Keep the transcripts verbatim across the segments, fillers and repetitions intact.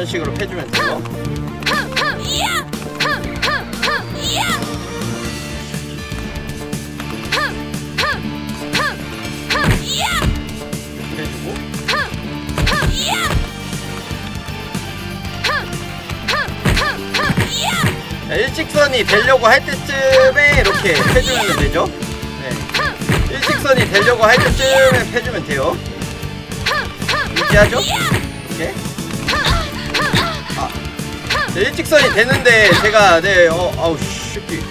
이런 식으로 패주면 돼요. 해주고 자, 일직선이 되려고 할 때쯤에 이렇게 패주면 되죠. 네. 일직선이 되려고 할 때쯤에 패주면 돼요. 유지하죠? 이렇게. 아, 네, 일직선이 되는데 제가 네, 어, 아우 씨.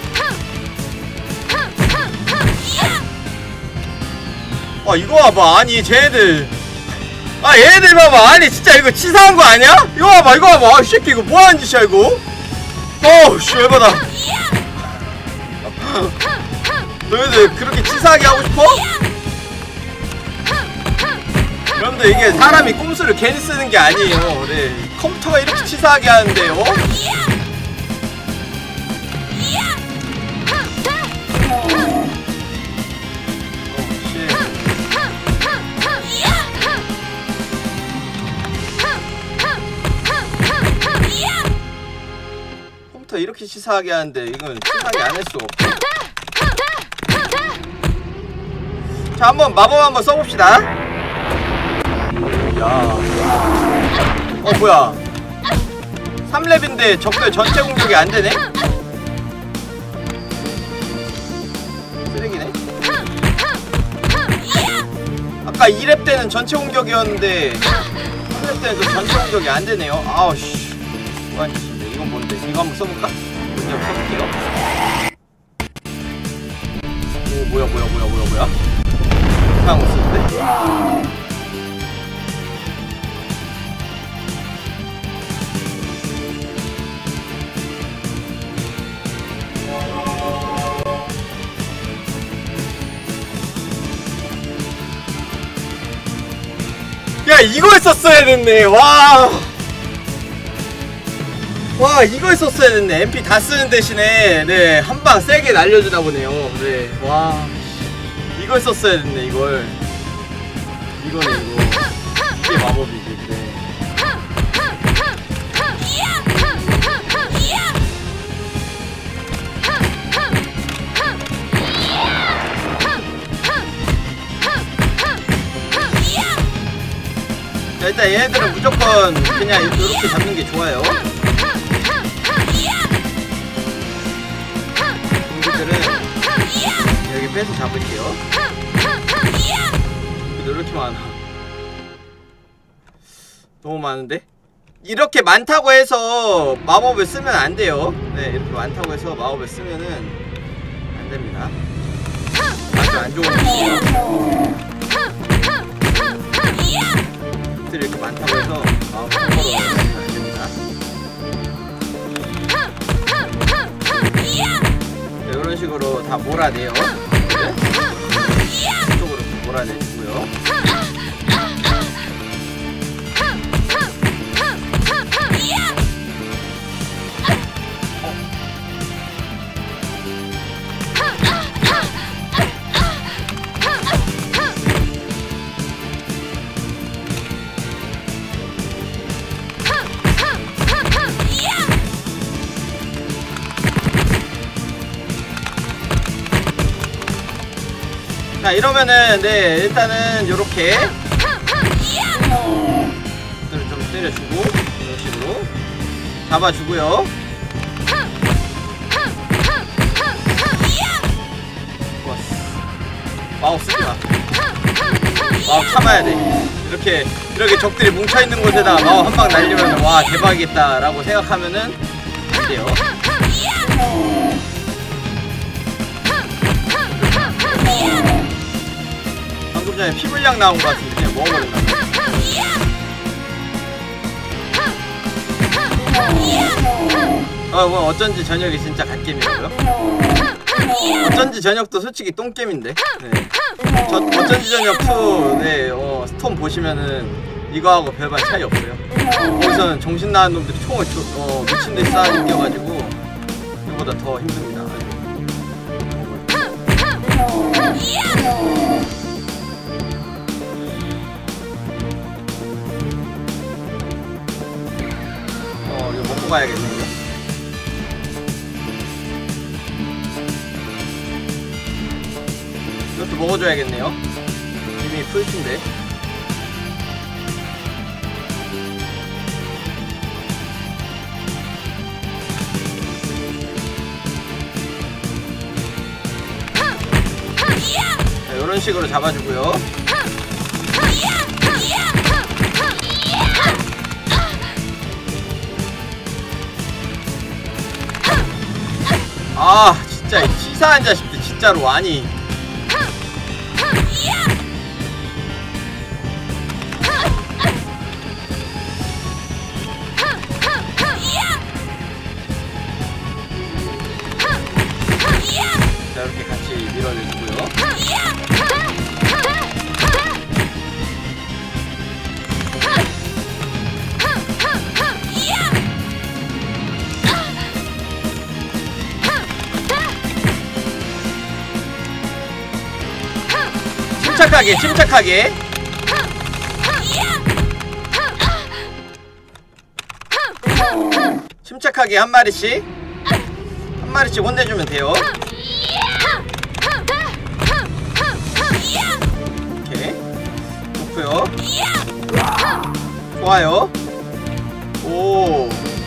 아 이거 봐봐. 아니 쟤네들 아 얘네들 봐봐. 아니 진짜 이거 치사한 거 아니야? 이거 봐봐 이거 봐봐. 아 새끼 이거 뭐하는 짓이야 이거. 어우 씨 열받아. 너희들 그렇게 치사하게 하고 싶어? 여러분들 이게 사람이 꼼수를 괜히 쓰는 게 아니에요. 네. 컴퓨터가 이렇게 치사하게 하는데요. 컴퓨터 이렇게 치사하게 하는데 이건 치사하게 안 할 수가 없어. 자 한번 마법 한번 써봅시다. 야. 어 뭐야 삼 렙인데 적들 전체 공격이 안되네? 쓰레기네? 아까 이 렙 때는 전체 공격이었는데 삼 렙 때는 또 전체 공격이 안되네요. 아우씨 뭐하는 짓인데. 이건 뭔데? 이거 한번 써볼까? 이거 써볼게요. 오 뭐야 뭐야 뭐야 뭐야 뭐야 이상한 거 쓰는데? 야 이걸 썼어야 됐네. 와. 와 이걸 썼어야 됐네. 엠피 다 쓰는 대신에 네 한방 세게 날려주나 보네요. 네. 와 이걸 썼어야 됐네. 이걸 이거네 이거. 이게 마법이지. 네. 자 일단 얘네들은 무조건 그냥 이렇게 잡는 게 좋아요. 공기들은 여기 빼서 잡을게요. 왜 이렇게 많아? 너무 많은데? 이렇게 많다고 해서 마법을 쓰면 안 돼요. 네 이렇게 많다고 해서 마법을 쓰면은 안 됩니다. 아주 안 좋은 거예요. 이렇게 많다고 해서 마음 서로 안됩니다. 이런 식으로 다 몰아내요. 네? 이쪽으로 몰아내주고요. 자 이러면은 네 일단은 요렇게 좀 때려주고 이런 식으로 잡아주고요. 좋았어. 마법 쓰지마. 마법 참아야 돼. 이렇게 이렇게 적들이 뭉쳐있는 곳에다 마법 한 방 날리면 와 대박이겠다 라고 생각하면은 안 돼요. 방금 전에 피 물량 나온 것 같은데 그냥 먹어버렸나? 어, 뭐 어쩐지 저녁이 진짜 갓겜이라고요? 어쩐지 저녁도 솔직히 똥겜인데. 네. 저 어쩐지 저녁 투 네, 어, 스톰 보시면은 이거하고 별반 차이 없어요. 거기서는 정신 나간 놈들이 총을 조, 어, 미친듯이 쌓아 넘겨가지고 이거보다 더 힘듭니다. 가야겠네요. 이것도 먹어줘야겠네요. 이미 풀핀데. 자, 이런 식으로 잡아주고요. 아 진짜 치사한 자식들 진짜로. 아니 자 이렇게 같이 밀어내주고요. 침착하게 침착하게. 침착하게 한 마리씩 한 마리씩 혼내주면 돼요. 오케이 좋고요. 좋아요. 오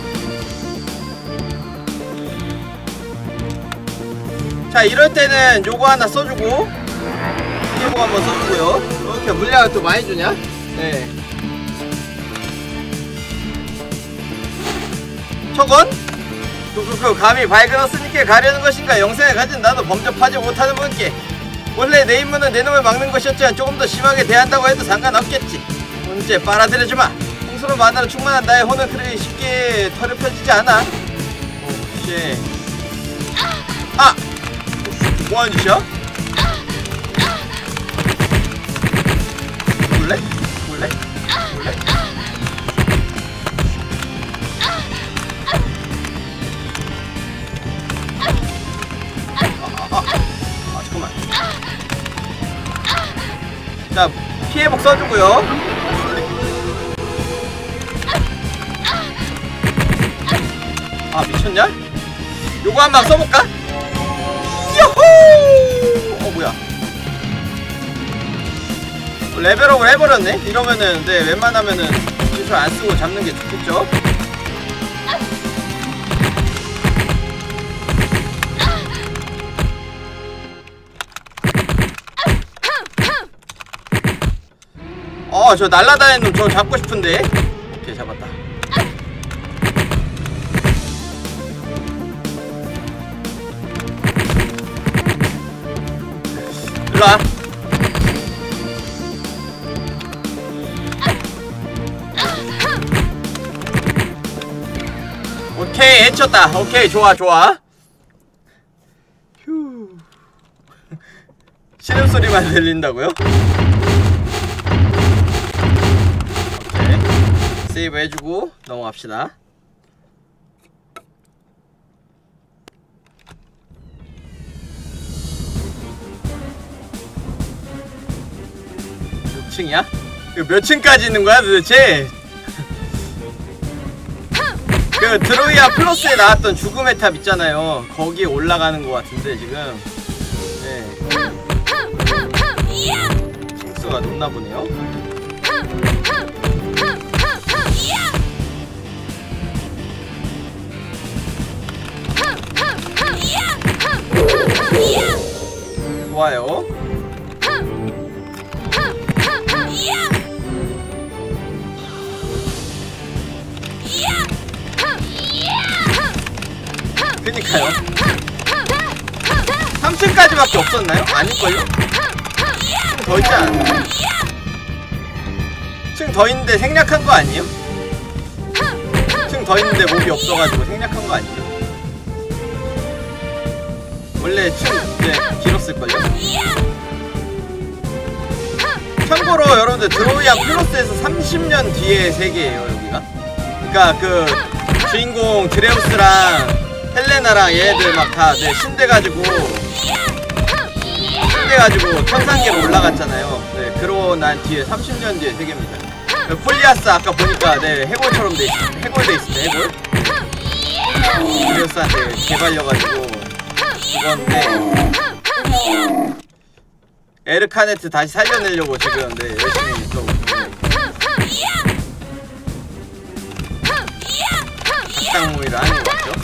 자 이럴 때는 요거 하나 써주고 피해복 한번 써주고요. 이렇게 물량을 또 많이 주냐? 네. 저건? 그 감히 밝은 스님께 가려는 것인가? 영생을 가진 나도 범접하지 못하는 분께 원래 내 임무는 내 놈을 막는 것이었지만 조금 더 심하게 대한다고 해도 상관없겠지. 문제 빨아들여주마. 홍수로 만화로 충만한 나의 혼은 그렇게 쉽게 털을 펴지지 않아. 오씨. 아! 뭐하는 짓이야? 볼래? 볼래? 볼래? 아, 아, 아, 잠깐만. 자, 피해복 써주고요. 아, 미쳤냐? 요거 한 방 써볼까? 야호! 어, 뭐야. 레벨업을 해버렸네? 이러면은, 네, 웬만하면은 기술 안 쓰고 잡는 게 좋겠죠? 어, 저 날라다니는 놈 저거 잡고 싶은데? 오케이, 잡았다. 일로와. 오케이, 해쳤다. 오케이, 좋아, 좋아. 휴. 신음소리만 들린다고요? 오케이. 세이브 해주고 넘어갑시다. 몇 층이야? 이거 몇 층까지 있는 거야 도대체? 그 드로이아 플러스에 나왔던 죽음의 탑 있잖아요. 거기에 올라가는 것 같은데 지금. 네. 층수가 높나 보네요. 좋아요. 그니까요. 삼 층까지밖에 없었나요? 아닐걸요? 층 더 있지 않았나요? 층 더 있는데 생략한 거 아니에요? 층 더 있는데 몹이 없어가지고 생략한 거 아니에요? 원래 층 이제 길었을걸요? 참고로 여러분들 드로이안 플러스에서 삼십 년 뒤의 세계예요 여기가. 그니까 그 주인공 드레우스랑 헬레나랑 얘네들 막 다 네, 신돼가지고 신돼가지고 천상계로 올라갔잖아요. 네, 그러고 난 뒤에 삼십 년 뒤의 세계입니다. 폴리아스 아까 보니까 네 해골처럼 돼있 해골 돼있습니다. 해골. 그리오스한테 개발려가지고 죽었는데 에르카네트 다시 살려내려고 지금 네, 열심히 또 작당 모의를 하는 것 같죠?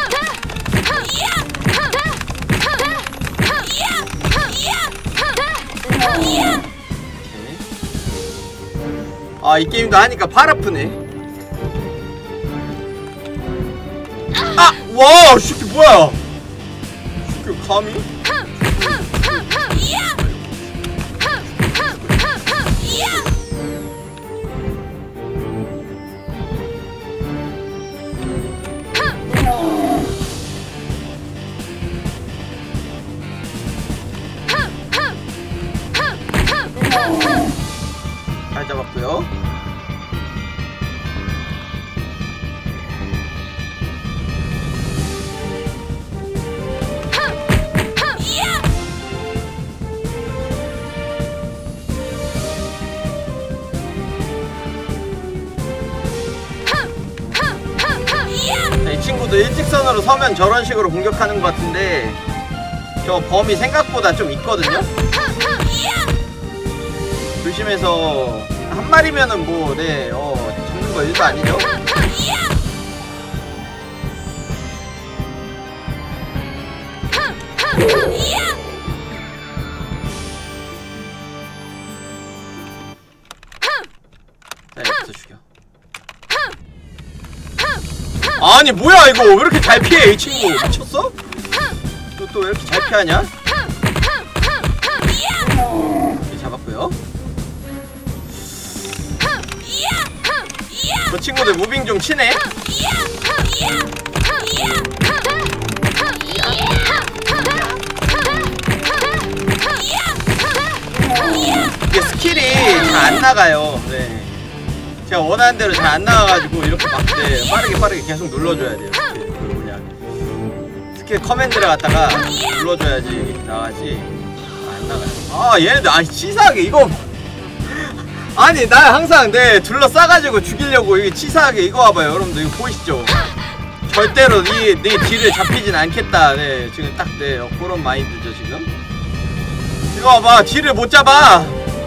아, 이 게임도 하니까 팔 아프네. 아! 와! 이 새끼 뭐야! 이 새끼 감히? 잘 잡았고요. 자, 이 친구도 일직선으로 서면 저런 식으로 공격하는 것 같은데 저 범위 생각보다 좀 있거든요? 조심해서 한 마리면은 뭐, 네, 어, 잡는 거 일도 아니죠? 자, 여기서 죽여. 아니, 뭐야, 이거 왜 이렇게 잘 피해, 이 친구. 미쳤어? 또, 또 왜 이렇게 잘 피하냐? 이렇게 잡았고요. 저 친구들 무빙 좀 치네? 이게 스킬이 잘 안 나가요. 네. 제가 원하는 대로 잘 안 나가가지고 이렇게 막 네, 빠르게 빠르게 계속 눌러줘야 돼요. 스킬. 그 뭐냐. 스킬 커맨드를 갖다가 눌러줘야지 나가지. 아, 안 나가요. 아, 얘네들, 아니, 치사하게, 이거. 아니, 나 항상 네 둘러싸가지고 죽이려고 이게 치사하게 이거 봐봐요. 여러분들 이거 보이시죠? 절대로 네, 네 뒤를 잡히진 않겠다. 네, 지금 딱 네, 어, 그런 마인드죠 지금. 이거 봐봐, 뒤를 못 잡아.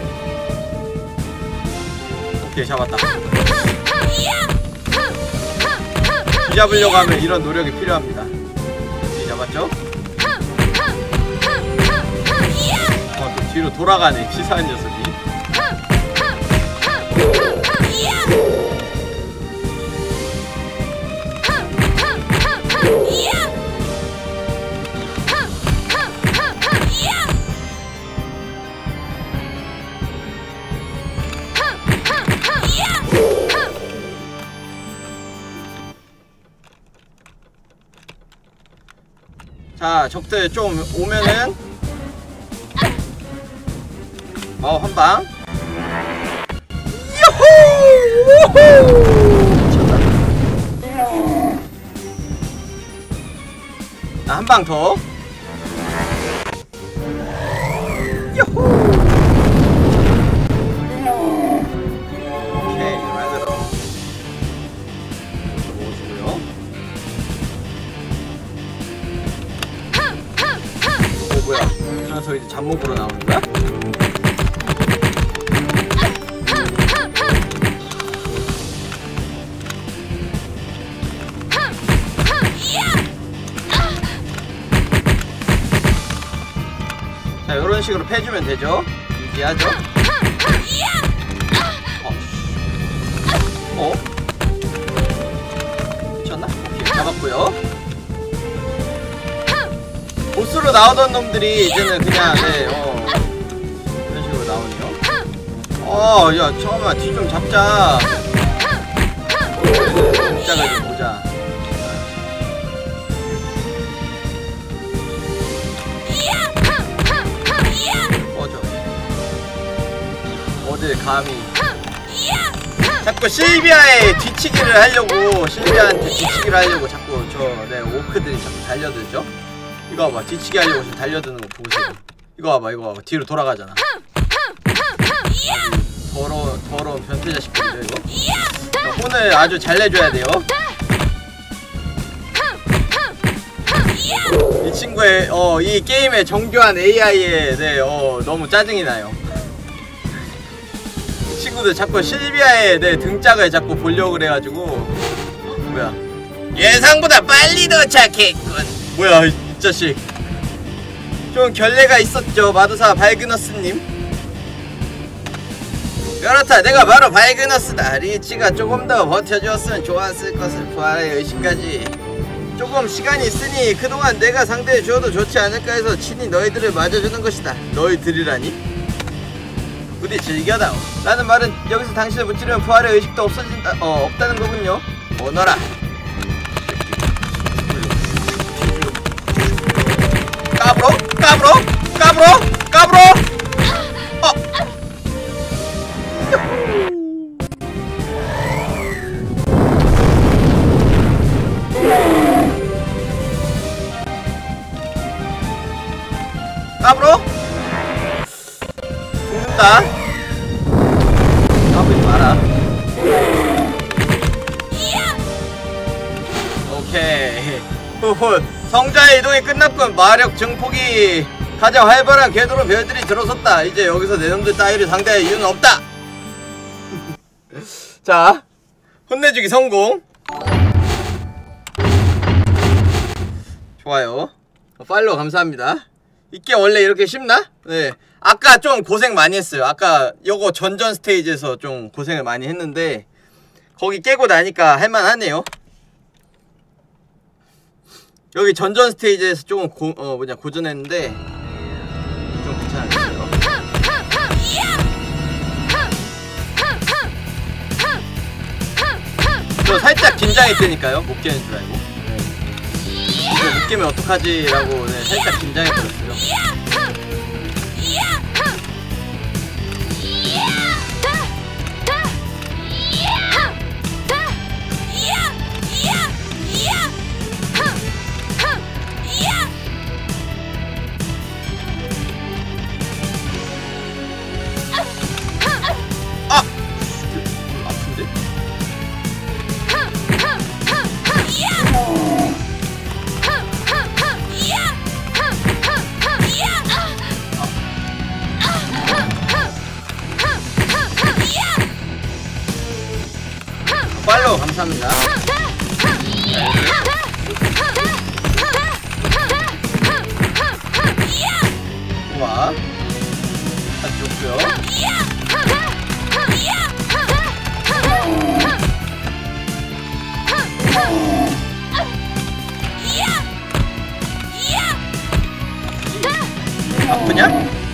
오케이, 잡았다. 뒤 잡으려고 하면 이런 노력이 필요합니다. 뒤 잡았죠? 어, 또 뒤로 돌아가네, 치사한 녀석이. 자, 적들 좀 오면은 어, 한방. 나 한 방 더. 요호. 오케이, 라이더로 먹어주고요. 오, 뭐야? 저 녀석 이제 잡목으로 나오는 거야? 자, 요런 식으로 패주면 되죠? 유지하죠? 어? 어? 미쳤나? 오케이, 잡았고요. 보스로 나오던 놈들이 이제는 그냥, 네, 어. 이런 식으로 나오네요. 어, 야, 잠깐만, 뒤 좀 잡자. 진짜가 좀 보자. 어딜 감히. 자꾸 실비아의 뒤치기를 하려고, 실비아한테 뒤치기를 하려고 자꾸 저, 네, 오크들이 자꾸 달려들죠? 이거 봐봐, 뒤치기 하려고 지금 달려드는 거 보세요. 이거 봐봐, 이거 봐봐, 뒤로 돌아가잖아. 더러운, 더러운 변태 자식들이죠, 이거? 자, 혼을 아주 잘 내줘야 돼요. 이 친구의 어 이 게임의 정교한 에이아이에 네 어 너무 짜증이 나요. 친구들 자꾸 실비아의 네 등짝을 자꾸 보려고 그래가지고. 뭐야, 예상보다 빨리 도착했군. 뭐야 이 자식. 좀 결례가 있었죠, 마도사 발그너스님. 그렇다, 내가 바로 발그너스다. 리치가 조금 더 버텨주었으면 좋았을 것을. 부활의 의식까지 조금 시간이 있으니 그동안 내가 상대해주어도 좋지 않을까 해서 친히 너희들을 맞아주는 것이다. 너희들이라니? 부디 즐겨다오. 라는 말은 여기서 당신을 무찌르면 부활의 의식도 없어진다, 어 없다는 거군요. 오너라. 까불어? 까불어? 까불어? 까불어? 어! 까불어? 죽는다. 까불지 마라. 오케이. 후후. 성자의 이동이 끝났군. 마력 증폭이 가장 활발한 궤도로 별들이 들어섰다. 이제 여기서 내 놈들 따위를 상대할 이유는 없다. 자, 혼내주기 성공. 좋아요. 팔로우 감사합니다. 이게 원래 이렇게 쉽나? 네, 아까 좀 고생 많이 했어요. 아까 요거 전전 스테이지에서 좀 고생을 많이 했는데 거기 깨고 나니까 할만하네요. 여기 전전 스테이지에서 조금 고, 어 뭐냐 고전했는데 좀 괜찮았어요. 저 살짝 긴장했다니까요. 못 깨는 줄 알고. 이거 못 깨면 어떡하지 라고 네, 살짝 긴장해버렸어요. 아! 아픈데? 팔로우 감사합니다. 우와, 아주 좋고요. 아프냐?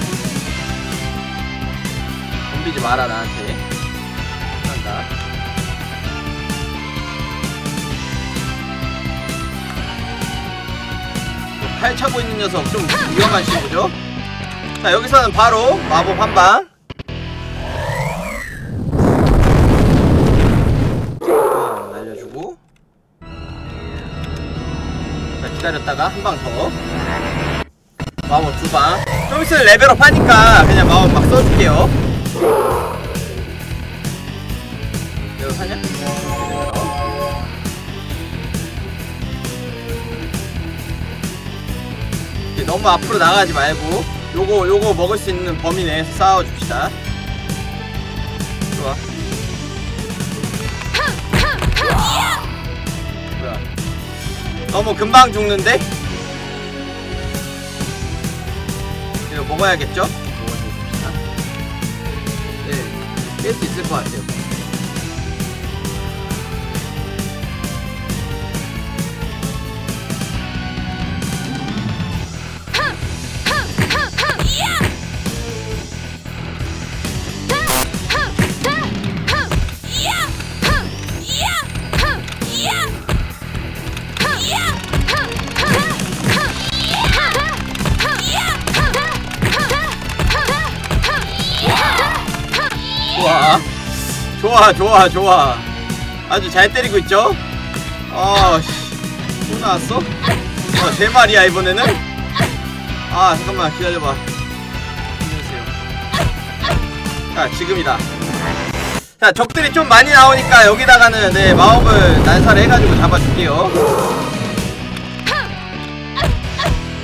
덤비지 마라 나한테. 한다. 팔 차고 있는 녀석 좀 위험한 친구죠? 자, 여기서는 바로 마법 한방. 아, 날려주고. 자, 기다렸다가 한 방 더. 마법 두 방. 좀 있으면 레벨업 하니까 그냥 마법 막 써줄게요. 이거 사냐? 너무 앞으로 나가지 말고 요거 요거 먹을 수 있는 범위 내에서 싸워줍시다. 좋아. 뭐야, 너무 금방 죽는데? 이거 먹어야겠죠? 먹어줍시다. 네, 깰 수 있을 것 같아요. 좋아 좋아 좋아 좋아 아주 잘 때리고 있죠? 어 씨, 또 나왔어? 어, 세 마리야 이번에는? 아 잠깐만 기다려봐. 자, 지금이다. 자, 적들이 좀 많이 나오니까 여기다가는 네 마법을 난사를 해가지고 잡아줄게요.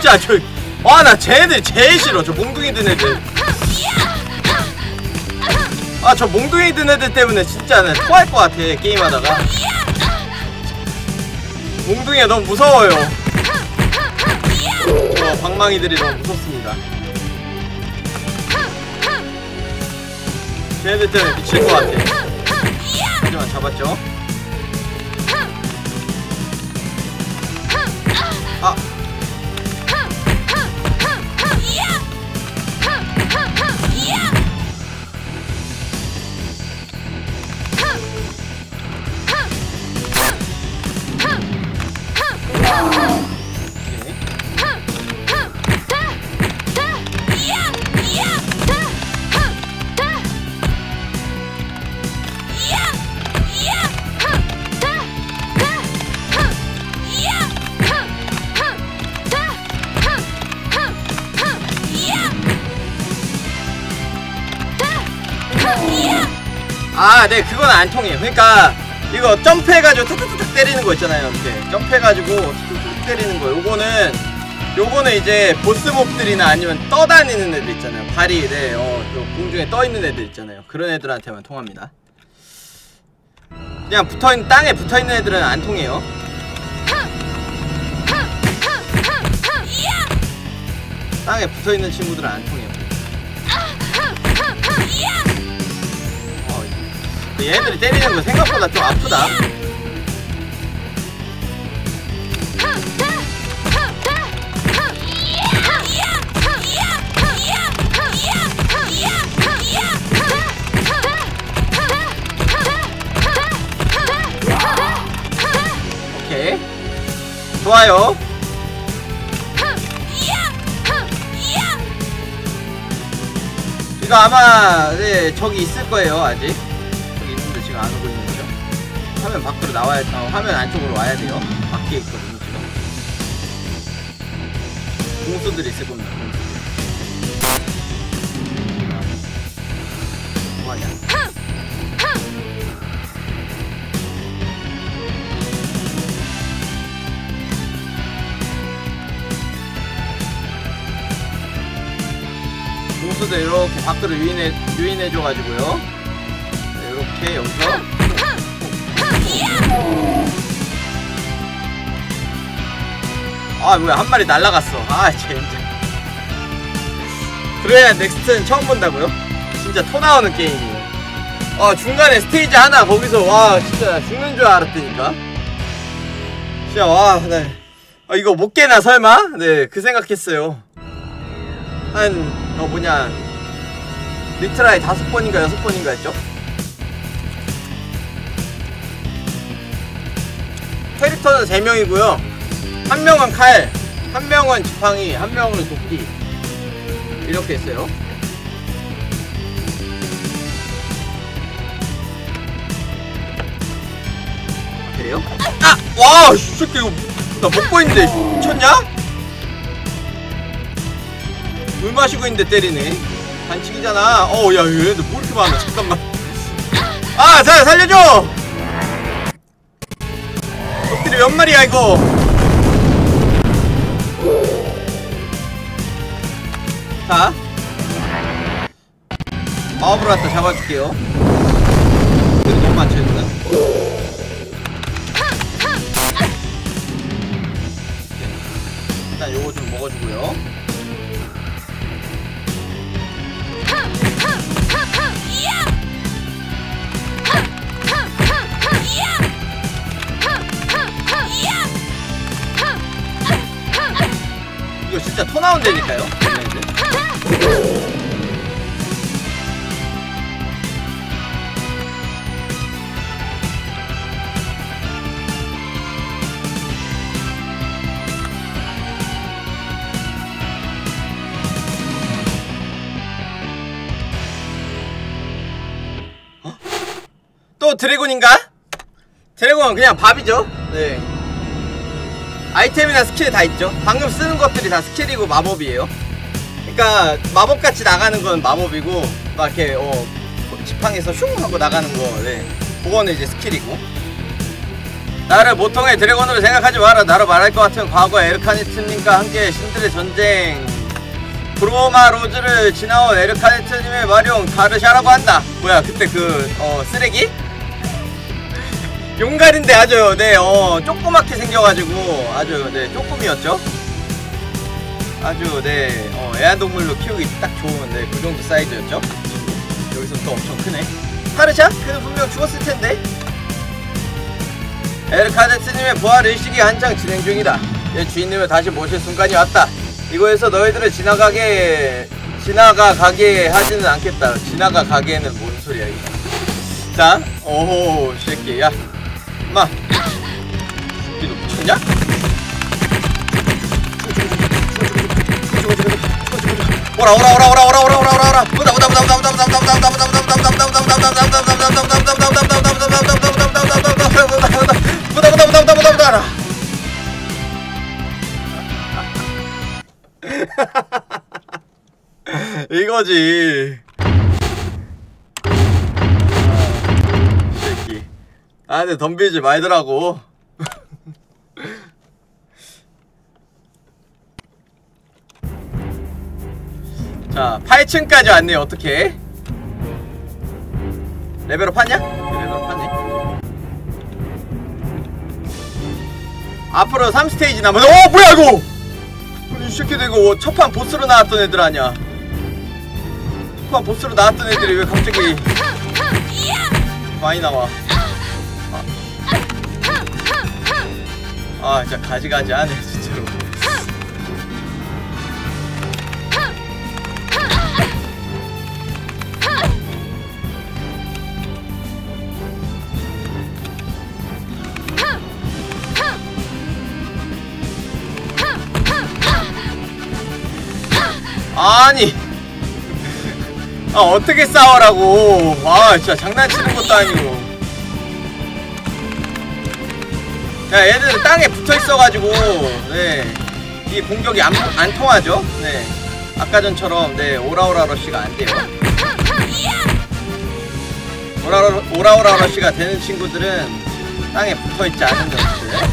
진짜 저 아 나 쟤네들 제일 싫어. 저 몽둥이 든 애들. 아 저 몽둥이 든 애들 때문에 진짜 나 토할 것 같아 게임하다가. 몽둥이가 너무 무서워요. 저 방망이들이 너무 무섭습니다. 쟤네들 때문에 미칠 것 같아. 하지만 잡았죠. 아 아, 네, 그건 안 통해요. 그러니까 이거 점프해가지고 툭툭툭 때리는 거 있잖아요. 이렇게 점프해가지고 툭툭툭 때리는 거. 요거는 요거는 이제 보스몹들이나 아니면 떠다니는 애들 있잖아요. 발이 네, 어, 공중에 떠 있는 애들 있잖아요. 그런 애들한테만 통합니다. 그냥 붙어있는 땅에 붙어있는 애들은 안 통해요. 땅에 붙어있는 친구들은 안 통해요. 얘네들이 때리는 거 생각보다 좀 아프다. 오케이, 좋아요. 이거 아마 네 저기 있을 거예요. 아직 안 오고 있는 거죠. 화면 밖으로 나와야, 어, 화면 안쪽으로 와야 돼요. 밖에 있거든요, 지금. 공수들이 있을 겁니다, 공수들. 뭐하냐. 공수들 이렇게 밖으로 유인해, 유인해줘가지고요. 이렇게 여기서 아 뭐야 한 마리 날라갔어. 아 진짜. 그래야 넥스트는 처음 본다고요? 진짜 토 나오는 게임이에요. 아 중간에 스테이지 하나 거기서 와 진짜 죽는 줄 알았다니까. 진짜 와 네. 아, 이거 못 깨나 설마? 네 그 생각했어요. 한 어 뭐냐 리트라이 다섯 번인가 여섯 번인가 했죠? 캐릭터는 세 명이고요. 한 명은 칼, 한 명은 지팡이, 한 명은 도끼. 이렇게 했어요. 아, 그래요? 아! 와! 이 새끼 이거 나 먹고 있는데 미쳤냐? 물 마시고 있는데 때리네. 반칙이잖아. 어우 야 얘네들 뭐 이렇게 많아. 잠깐만. 아! 자 살려줘! 엎드려 몇 마리야 이거. 자 마법으로 갖다 잡아줄게요. 그래도 너무 많죠 일단. 일단 요거 좀 먹어주고요. 이거 진짜 토 나온다니까요. 어? 또 드래곤인가? 드래곤은 그냥 밥이죠. 네. 아이템이나 스킬 다 있죠. 방금 쓰는 것들이 다 스킬이고 마법이에요. 그러니까 마법같이 나가는 건 마법이고 막 이렇게 어 지팡이에서 슝 하고 나가는 거 네. 그거는 이제 스킬이고. 나를 보통의 드래곤으로 생각하지 마라. 나로 말할 것 같으면 과거 에르카네트님과 함께 신들의 전쟁 브로마 로즈를 지나온 에르카네트님의 마룡 가르샤라고 한다. 뭐야 그때 그 어 쓰레기? 용갈인데 아주 네 어 조그맣게 생겨가지고 아주 네 쪼꾸미였죠. 아주 네 어 애완동물로 키우기 딱 좋은 네 그 정도 사이즈였죠. 여기서 또 엄청 크네. 가르샤? 그는 분명 죽었을텐데. 에르카네트님의 부활 의식이 한창 진행 중이다. 얘 주인님을 다시 모실 순간이 왔다. 이곳에서 너희들을 지나가게 지나가 가게 하지는 않겠다. 지나가 가게는 뭔 소리야 이거. 자, 오호 새끼 야 마 니도 미쳤냐? 오라 오라 오라 오라 오라 오라 오라 오라 오라 보다 보다 보다 보다 보다 보다 보다 보다 보다 보다 보다 이거지. 새끼. 아 근데 덤비지 말더라고. 자 팔 층까지 왔네요. 어떡해. 레벨업 하냐? 레벨업 하네. 앞으로 삼 스테이지 남았. 어 뭐야 이거. 이 새끼들 이거 첫판 보스로 나왔던 애들 아니야. 첫판 보스로 나왔던 애들이 왜 갑자기 많이 나와. 아, 아 진짜 가지가지 하네 진짜로. 아니 아 어떻게 싸우라고. 아 진짜 장난치는 것도 아니고. 야 얘들 땅에 붙어있어가지고 네 이 공격이 안, 안 통하죠. 네 아까 전처럼 네 오라오라 러쉬가 안 돼요. 오라오라, 오라오라 러쉬가 되는 친구들은 땅에 붙어있지 않은 녀석들.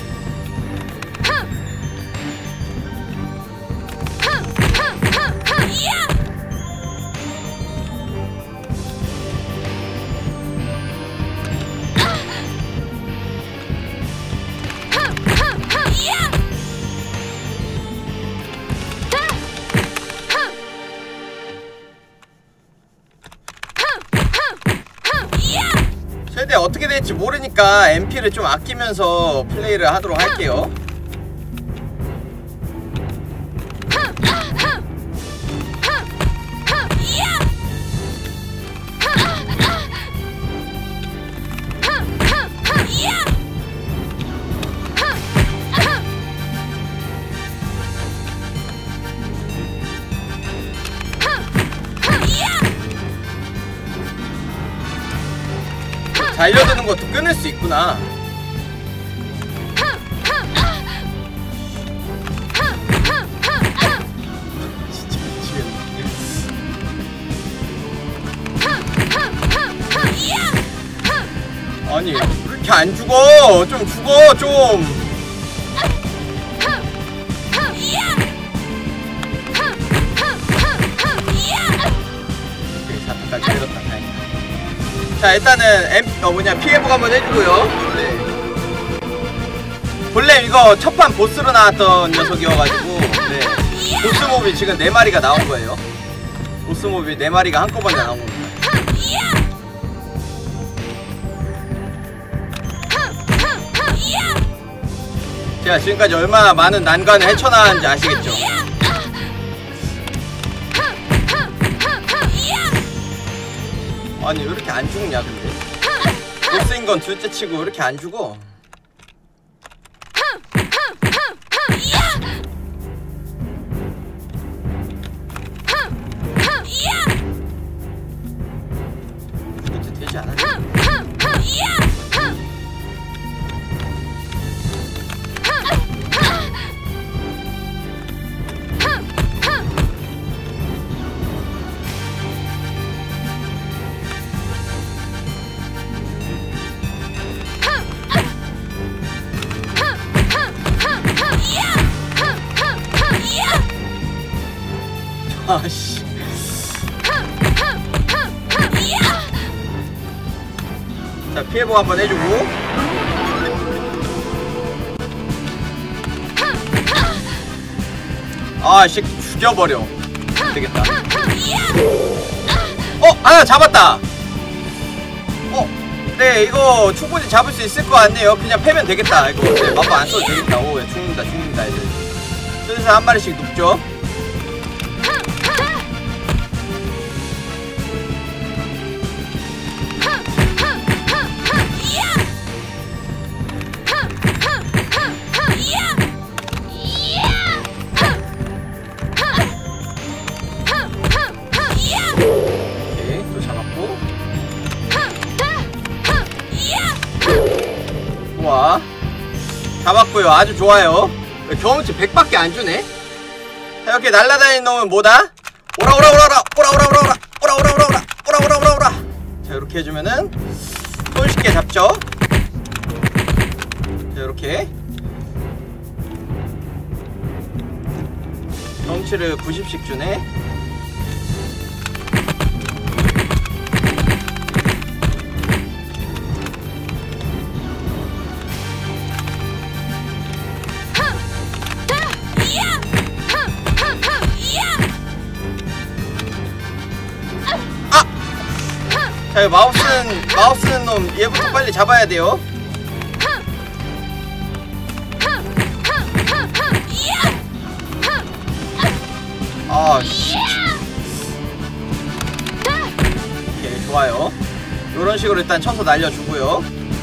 최대 어떻게 될지 모르니까 엠피를 좀 아끼면서 플레이를 하도록 할게요. 달려드는 것도 끊을 수 있구나. 진짜 미치겠네. 아니 왜 이렇게 안 죽어? 좀 죽어 좀. 오케이 사타까지 때렸다. 다행이다. 자 일단은 M, 어 뭐냐 피해복 한번 해주고요. 네. 본래 이거 첫판 보스로 나왔던 녀석이어가지고 네. 보스몹이 지금 네 마리가 나온거예요. 보스몹이 네 마리가 한꺼번에 나온겁니다. 제가 지금까지 얼마나 많은 난관을 헤쳐나왔는지 아시겠죠? 아니 왜 이렇게 안 죽냐 근데. 보스인 건 둘째 치고 왜 이렇게 안 죽어. 이것도 되지 않았냐? 아씨. 자, 피해복 한번 해주고. 아, 이 새끼 죽여버려. 안되겠다. 어! 하나 잡았다! 어! 네, 이거 충분히 잡을 수 있을 것 같네요. 그냥 패면 되겠다. 이거 네, 마법 안 써도 되겠다. 오, 죽는다, 죽는다, 애들. 슬슬 한 마리씩 눕죠? 잡았고요. 아주 좋아요. 경험치 백밖에 안 주네. 자, 이렇게 날아다니는 놈은 뭐다? 오라 오라 오라 오라 오라 오라 오라 오라 오라 오라 오라 오라 오라 오라 오라 오라. 자, 이렇게 해주면은 손쉽게 잡죠. 자, 이렇게 경험치를 구십씩 주네. 자, 마우스는 마우스는 놈 얘부터 빨리 잡아야 돼요. 아, 씨. 오케이, 좋아요. 요런 식으로 일단 쳐서 날려주고요.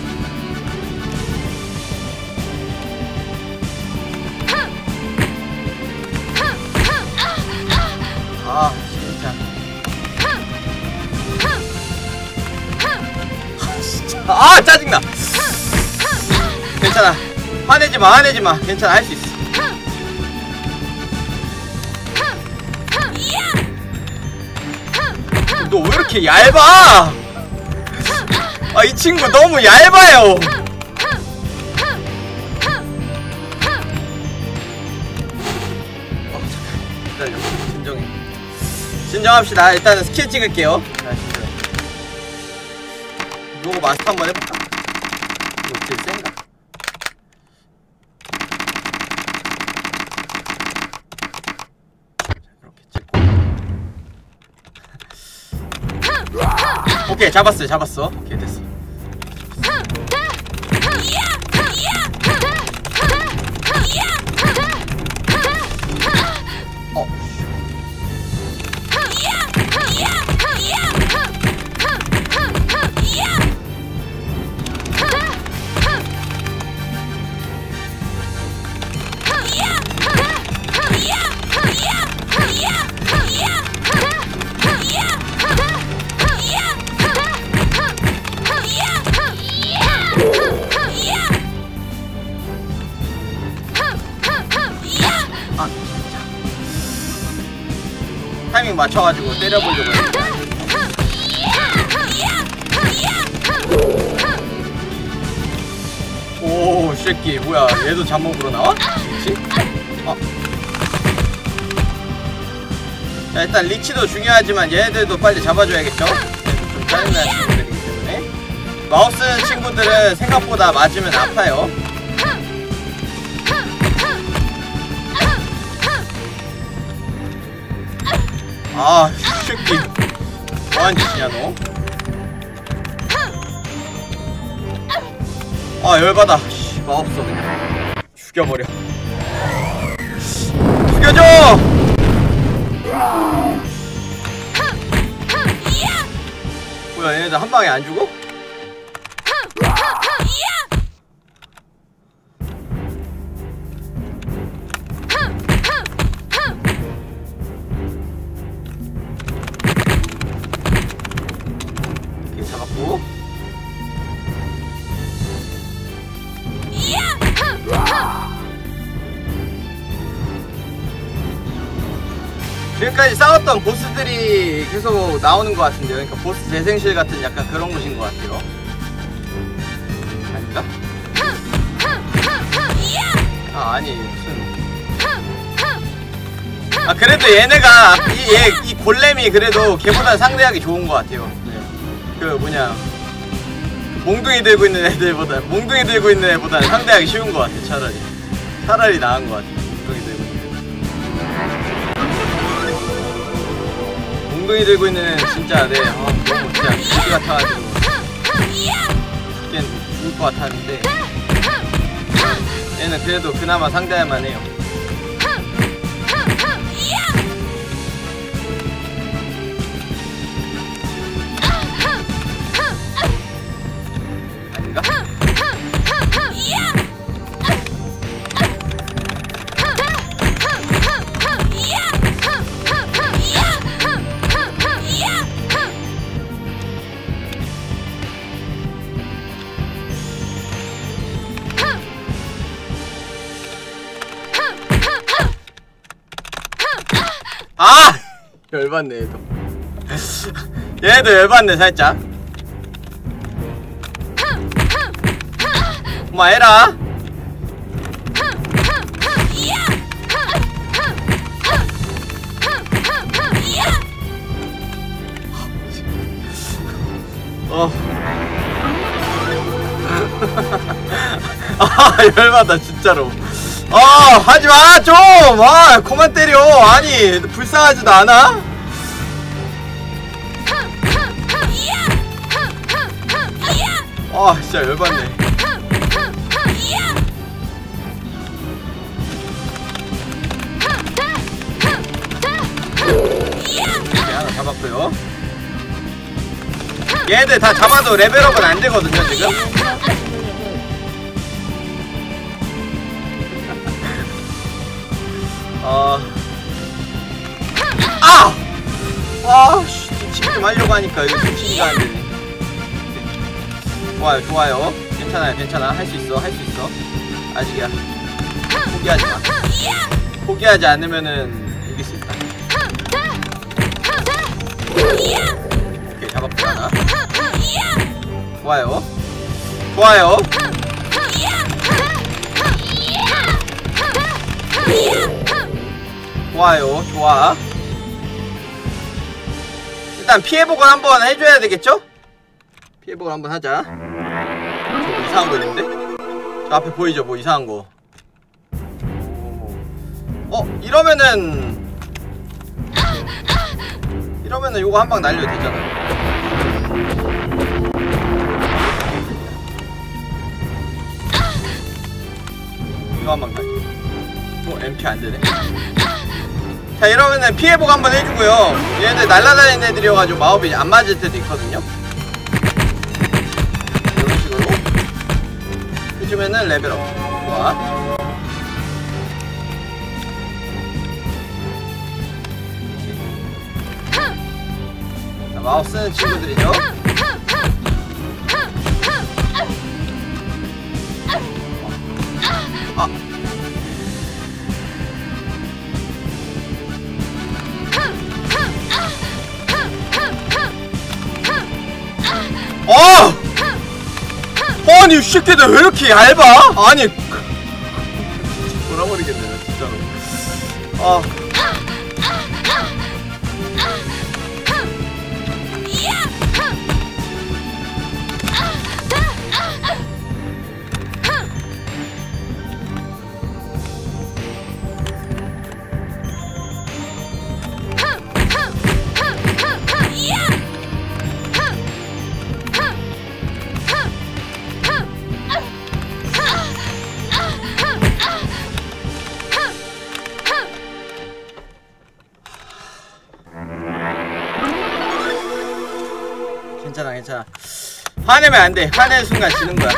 아, 진짜. 아, 짜증나. 괜찮아. 화내지마, 화내지마. 괜찮아, 할 수 있어. 너 왜 이렇게 얇아? 아, 이 친구 너무 얇아요. 어, 기다려. 진정해. 진정합시다. 일단은 스킬 찍을게요. 요거 마스터 한번 해볼까? 이거 제일 센가? 자, 이렇게 찍고. 오케이, 잡았어요, 잡았어. 오케이, 됐어. 어. 아, 진짜. 타이밍 맞춰가지고 때려보려고 했는데. 오, 쉐끼 뭐야, 얘도 잡목으로 나와? 리치? 어. 자, 일단 리치도 중요하지만 얘네들도 빨리 잡아줘야겠죠? 얘도 좀 짜증나는 친구들이기 때문에. 마우스 쓰는 친구들은 생각보다 맞으면 아파요. 아, 쉐끼 뭐하는 짓이냐 너? 아, 열받아. 씨, 마법사 그냥 죽여버려. 죽여줘! 뭐야, 얘네들 한 방에 안 죽어? 이렇게 잡았고. 지금까지 싸웠던 보스들이 계속 나오는 것 같은데요. 그러니까 보스 재생실 같은 약간 그런 곳인 것 같아요. 아닌가? 아, 아니 무슨 아 그래도 얘네가 이, 얘, 이 골렘이 그래도 걔보다 상대하기 좋은 것 같아요. 네. 그 뭐냐 몽둥이 들고 있는 애들보다 몽둥이 들고 있는 애보다는 상대하기 쉬운 것 같아. 차라리 차라리 나은 것 같아. 몽둥이 들고 있는 애. 몽둥이 들고 있는 애는 진짜 네 어, 너무 진짜 고기 같아가지고 죽긴 죽을 것 같았는데 얘는 그래도 그나마 상대할만 해요. 아닌가? 아! 열받네 얘도. 얘도 열받네 살짝. 엄마 해라. 어. 아 열받아 진짜로. 아 하지마 좀! 아 그만 때려. 아니 불쌍하지도 않아? 아 진짜 열받네. 이렇게 하나 잡았고요. 얘들 다 잡아도 레벨업은 안 되거든요 지금. 어... 아! 와, 씨, 지금 좀 하려고 하니까 이거 손치기가 안 되네. 좋아요, 좋아요. 괜찮아요, 괜찮아. 할 수 있어, 할 수 있어. 아직이야. 포기하지 마. 포기하지 않으면은 이길 수 있다. 오케이, 잡았고 하나. 좋아요. 좋아요. 좋아요, 좋아. 일단 피해복을 한번 해줘야 되겠죠? 피해복을 한번 하자. 저 이상한 거 있는데? 저 앞에 보이죠? 뭐 이상한 거. 어? 이러면은 이러면은 요거 한 방 날려도 되잖아. 이거 한 방 날려. 어? 엠피 안 되네. 자 이러면은 피해복 한번 해주고요. 얘네들 날라다니는 애들이어가지고 마법이 안 맞을 때도 있거든요. 이런 식으로 해주면은 레벨업. 좋아. 자, 마법 쓰는 친구들이죠. 아. 어! 아니 이 새끼들 왜 이렇게 얇아? 아니 돌아버리겠네 나 진짜로. 아 괜찮아 괜찮아. 화내면 안돼. 화내는 순간 지는 거야.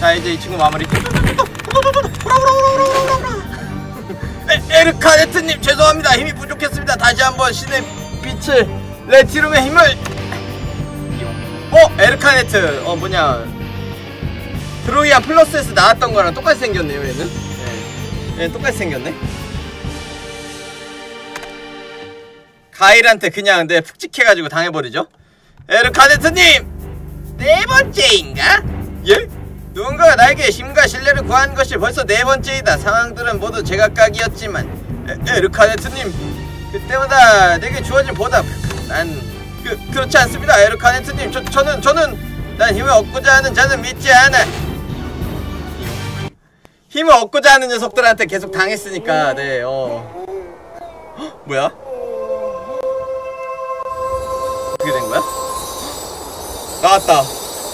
자 이제 이 친구 마무리. 에, 에르카네트님 죄송합니다. 힘이 부족했습니다. 다시 한번 신의 빛을 레티룸의 힘을. 어? 에르카네트 어 뭐냐 드로이안 플러스에서 나왔던 거랑 똑같이 생겼네요 얘는. 네. 얘는 똑같이 생겼네. 가일한테 그냥 내 푹 찍혀가지고 당해버리죠. 에르카네트님! 네 번째인가? 예? 누군가가 나에게 힘과 신뢰를 구한 것이 벌써 네 번째이다. 상황들은 모두 제각각이었지만 에, 에르카네트님 그때마다 내게 주어진 보답 난 그, 그렇지 않습니다. 에르카네트님 저, 저는 저는 난 힘을 얻고자 하는 자는 믿지 않아. 힘을 얻고자 하는 녀석들한테 계속 당했으니까. 네 어 헉, 뭐야? 어떻게 된 거야? 나왔다.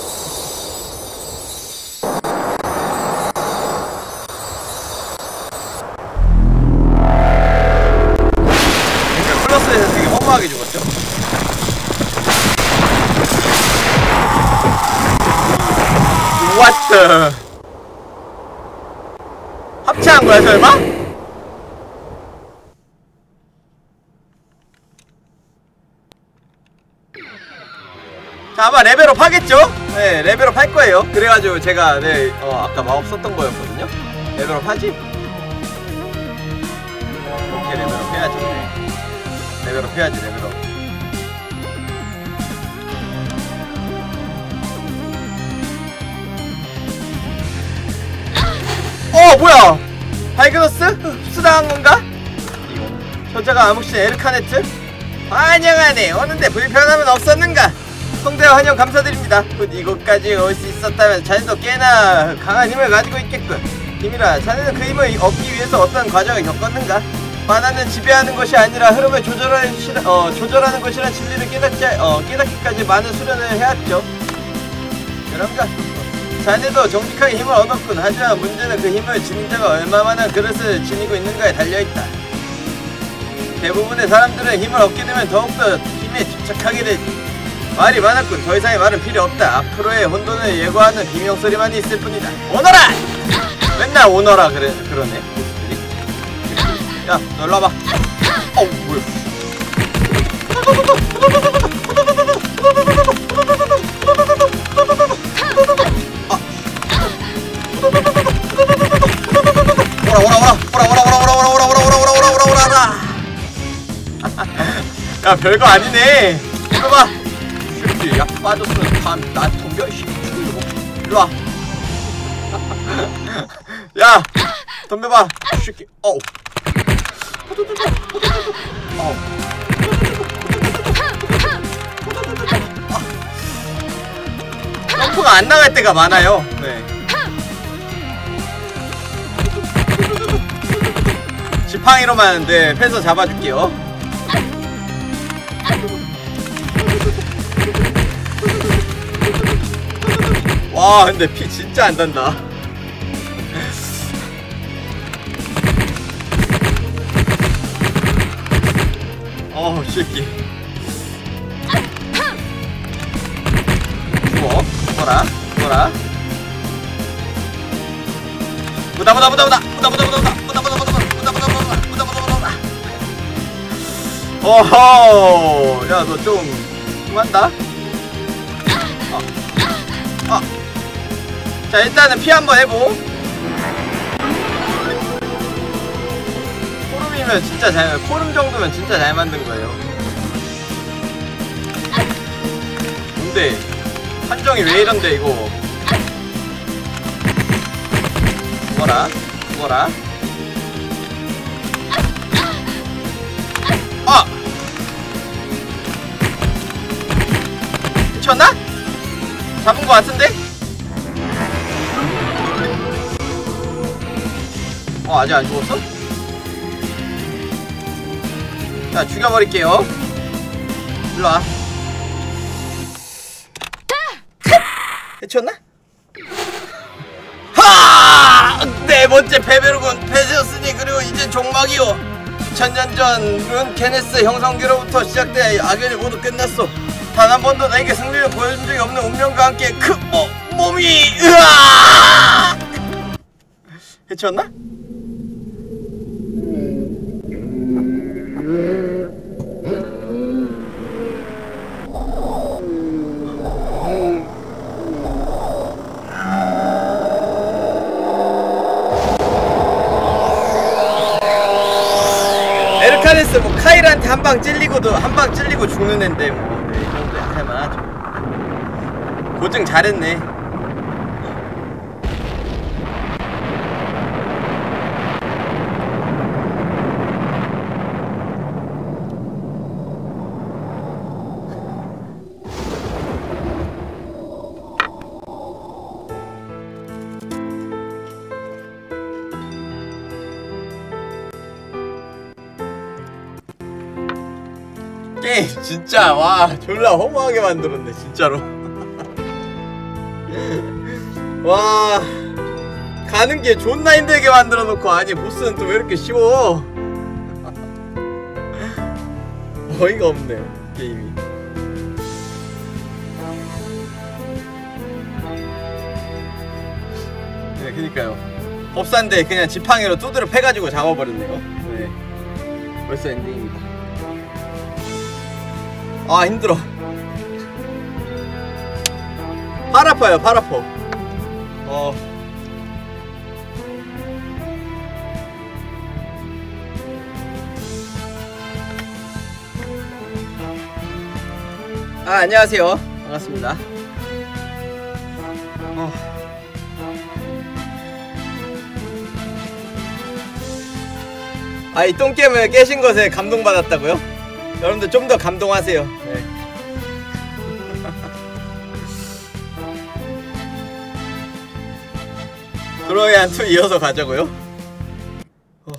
그러니까 플러스에서 되게 허무하게 죽었죠? What the? 합체한 거야 설마? 자 아마 레벨업 하겠죠? 네 레벨업 할 거예요. 그래가지고 제가 네 어 아까 마법 썼던 거였거든요. 레벨업 하지? 오케이 레벨업 해야지. 네. 레벨업 해야지 레벨업. 어 뭐야 발그너스? 흡수당한 건가? 저자가 암흑신 에르카네트? 환영하네. 오는데 불편함은 없었는가? 성대와 환영 감사드립니다. 곧 이곳까지 올 수 있었다면 자네도 꽤나 강한 힘을 가지고 있겠군. 힘이라 자네는 그 힘을 얻기 위해서 어떤 과정을 겪었는가? 만화는 지배하는 것이 아니라 흐름을 조절하는, 시, 어, 조절하는 것이란 진리를 깨닫지, 어, 깨닫기까지 많은 수련을 해왔죠. 그런가? 자네도 정직하게 힘을 얻었군. 하지만 문제는 그 힘을 지닌 자가 얼마만한 그릇을 지니고 있는가에 달려있다. 대부분의 사람들은 힘을 얻게 되면 더욱더 힘에 집착하게 되지. 말이 많았군. 더 이상의 말은 필요 없다. 앞으로의 혼돈을 예고하는 비명소리만 있을 뿐이다. 오너라! 맨날 오너라 그래, 그러네. 야, 너 일로 와봐. 어우, 뭐야. 오라, 오라, 오라, 오라, 오라, 오라, 오라, 오라, 오라, 오라, 오라, 오라, 오라, 오라, 오라. 야, 별거 아니네. 이거 봐. 야 빠졌으면 감, 나 덤벼, 씨. 일로와. 야! 덤벼봐, 새끼. 어우. 어우. 점프가 안 나갈 때가 많아요. 네. 지팡이로만, 네, 패서 잡아줄게요. 와 근데 피 진짜 안 단다. 어우 새끼. 죽어 죽어라 죽어라. 보다 보다 보다 보다 보다 보다 보다 보다 보다 보다 보다 보다 보다 보다 보다 보다 보다. 어허 야 너 좀 심한다. 아 자 일단은 피 한번 해보. 코름이면 진짜 잘, 코름 정도면 진짜 잘 만든 거예요. 근데 판정이 왜 이런데 이거. 죽어라 죽어라. 아! 미쳤나? 잡은 거 같은데? 어 아직 안 죽었어? 자 죽여버릴게요. 일로와. 해쳤나? 하! 네 번째 패배로군. 패배였으니 그리고 이제 종막이요. 천년 전 룬 케네스 형성기로부터 시작된 악연이 모두 끝났어. 단 한 번도 나에게 승리를 보여준 적이 없는 운명과 함께 그 뭐, 몸이 으아! 해치웠나? 에르카네스 뭐 카일한테 한 방 찔리고도 한 방 찔리고 죽는 앤데 뭐 이 정도 약할만 하죠. 고증 잘했네. 게임 진짜 와 졸라 허무하게 만들었네 진짜로. 와 가는 게 존나 힘들게 만들어 놓고 아니 보스는 또 왜 이렇게 쉬워. 어이가 없네 게임이. 네 그니까요 법사인데 그냥 지팡이로 두드려 패가지고 잡아버렸네요. 네 벌써 엔딩입니다. 아 힘들어. 팔 아파요 팔 아파. 어 아, 안녕하세요. 반갑습니다. 어. 아, 이 똥게임을 깨신 것에 감동받았다고요? 여러분들 좀 더 감동하세요. 네. 드로이안 투 이어서 가자고요? 어.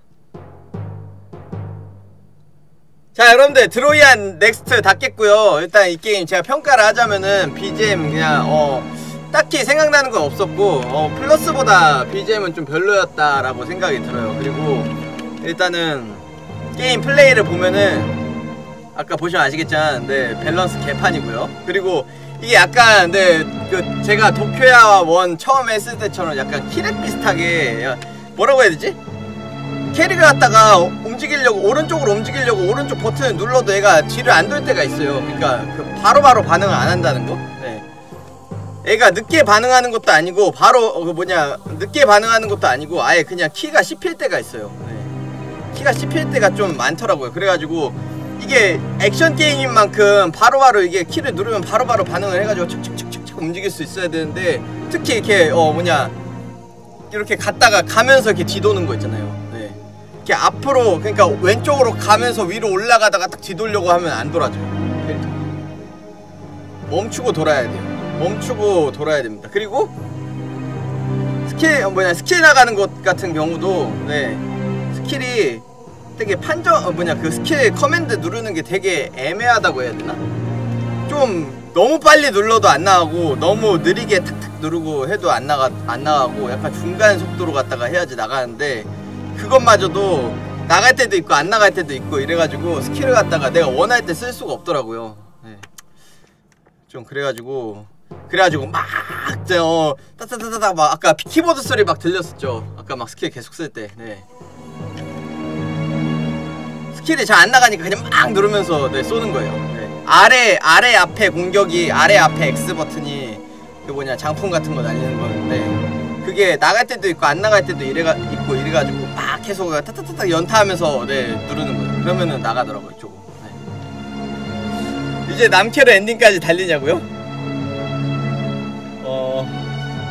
자 여러분들 드로이안 넥스트 다 깼고요. 일단 이 게임 제가 평가를 하자면은 비지엠 그냥 어 딱히 생각나는 건 없었고 어 플러스보다 비지엠은 좀 별로였다라고 생각이 들어요. 그리고 일단은 게임 플레이를 보면은 아까 보시면 아시겠지만 네 밸런스 개판이고요. 그리고 이게 약간 네 그 제가 도쿄야 원 처음 했을 때처럼 약간 키렉 비슷하게 뭐라고 해야 되지? 캐릭을 갖다가 움직이려고 오른쪽으로 움직이려고 오른쪽 버튼을 눌러도 얘가 뒤를 안 돌 때가 있어요. 그러니까 그 바로바로 반응을 안 한다는 거? 네. 얘가 늦게 반응하는 것도 아니고 바로 어 그 뭐냐 늦게 반응하는 것도 아니고 아예 그냥 키가 씹힐 때가 있어요. 네. 키가 씹힐 때가 좀 많더라고요. 그래가지고 이게 액션 게임인 만큼 바로바로 이게 키를 누르면 바로바로 반응을 해가지고 척척척척 움직일 수 있어야 되는데 특히 이렇게 어 뭐냐 이렇게 갔다가 가면서 이렇게 뒤도는 거 있잖아요. 네. 이렇게 앞으로 그러니까 왼쪽으로 가면서 위로 올라가다가 딱 뒤돌려고 하면 안 돌아져요. 캐릭터. 멈추고 돌아야 돼요. 멈추고 돌아야 됩니다. 그리고 스킬 뭐냐 스킬 나가는 것 같은 경우도 네 스킬이 되게 판정 어, 뭐냐 그 스킬 커맨드 누르는 게 되게 애매하다고 해야 되나? 좀 너무 빨리 눌러도 안 나가고 너무 느리게 탁탁 누르고 해도 안 나가 안 나가고 약간 중간 속도로 갔다가 해야지 나가는데 그것마저도 나갈 때도 있고 안 나갈 때도 있고 이래가지고 스킬을 갖다가 내가 원할 때 쓸 수가 없더라고요. 네. 좀 그래가지고 그래가지고 막 어 따따따따 막 아까 키보드 소리 막 들렸었죠. 아까 막 스킬 계속 쓸 때. 네. 스킬이 잘 안 나가니까 그냥 막 누르면서 네, 쏘는 거예요. 네. 아래 아래 앞에 공격이 아래 앞에 X 버튼이 그 뭐냐 장풍 같은 거 날리는 거였는데 그게 나갈 때도 있고 안 나갈 때도 이래가 있고 이래가지고 막 계속 타타타타 연타하면서 네 누르는 거예요. 그러면은 나가더라고요 이쪽으로. 네. 이제 남캐로 엔딩까지 달리냐고요? 어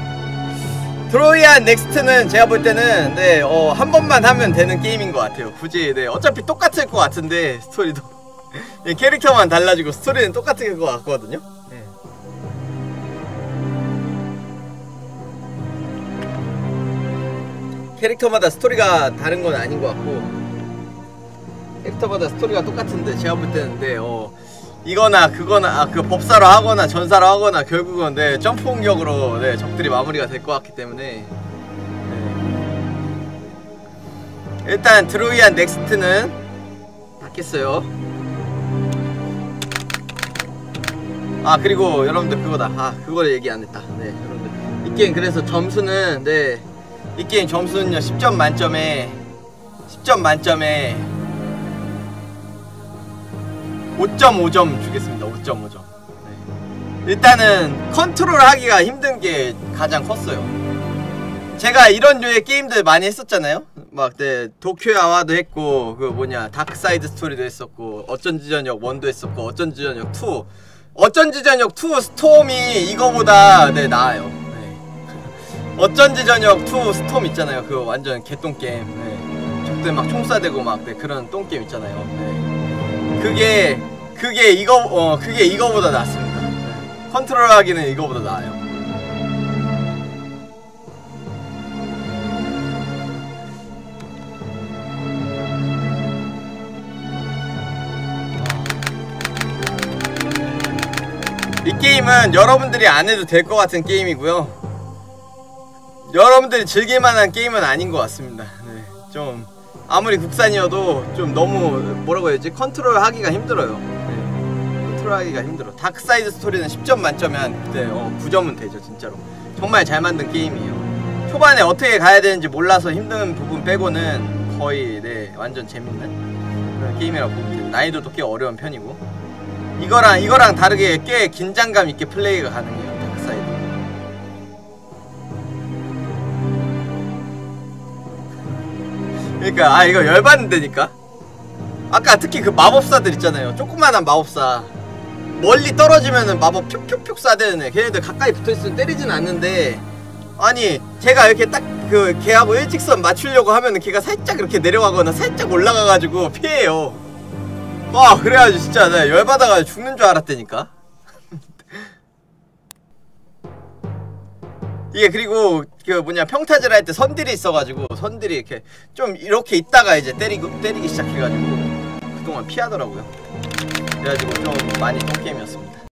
드로이안 넥스트는 제가 볼 때는 네, 어, 한 번만 하면 되는 게임인 것 같아요. 굳이 네, 어차피 똑같을 것 같은데 스토리도 네, 캐릭터만 달라지고 스토리는 똑같을 것 같거든요. 네. 캐릭터마다 스토리가 다른 건 아닌 것 같고 캐릭터마다 스토리가 똑같은데 제가 볼 때는 네, 어, 이거나 그거나 아, 그 법사로 하거나 전사로 하거나 결국은 네, 점프 공격으로 네, 적들이 마무리가 될 것 같기 때문에 네. 일단 드로이안 넥스트는 닫겠어요. 아 그리고 여러분들 그거다. 아 그걸 얘기 안했다. 네 여러분들 이 게임 그래서 점수는 네 이 게임 점수는요 십 점 만점에 십 점 만점에 오 점 오 점 주겠습니다. 오 점 오 점. 네. 일단은 컨트롤 하기가 힘든 게 가장 컸어요. 제가 이런 류의 게임들 많이 했었잖아요. 막 네, 도쿄 아와도 했고 그 뭐냐 다크사이드 스토리도 했었고 어쩐지 저녁 일도 했었고 어쩐지 저녁 이 어쩐지 저녁 이 스톰이 이거보다 네 나아요. 네. 어쩐지 저녁 이 스톰 있잖아요. 그 완전 개똥게임. 네. 적들 막 총 쏴대고 막 네, 그런 똥게임 있잖아요. 네. 그게 그게 이거 어 그게 이거보다 낫습니다. 네. 컨트롤 하기는 이거보다 나아요. 이 게임은 여러분들이 안 해도 될 것 같은 게임이고요. 여러분들이 즐길만한 게임은 아닌 것 같습니다. 네, 좀 아무리 국산이어도 좀 너무 뭐라고 해야지 컨트롤 하기가 힘들어요. 네, 컨트롤 하기가 힘들어. 다크사이드 스토리는 십 점 만점에 한 네, 어, 구 점은 되죠. 진짜로 정말 잘 만든 게임이에요. 초반에 어떻게 가야 되는지 몰라서 힘든 부분 빼고는 거의 네 완전 재밌는 그런 게임이라고 보면 돼요. 난이도도 꽤 어려운 편이고 이거랑 이거랑 다르게 꽤 긴장감 있게 플레이가 가능해요. 다크사이드. 그러니까 아 이거 열받는다니까. 아까 특히 그 마법사들 있잖아요. 조그만한 마법사 멀리 떨어지면은 마법 푹푹푹 쏴대는 애. 걔네들 가까이 붙어있으면 때리진 않는데 아니 제가 이렇게 딱 그 걔하고 일직선 맞추려고 하면은 걔가 살짝 이렇게 내려가거나 살짝 올라가가지고 피해요. 와 그래가지고 진짜 나 열받아가지고 죽는 줄 알았다니까. 이게 그리고 그 뭐냐 평타질 할 때 선들이 있어가지고 선들이 이렇게 좀 이렇게 있다가 이제 때리고 때리기 시작해가지고 그동안 피하더라고요. 그래가지고 좀 많이 똥게임이었습니다.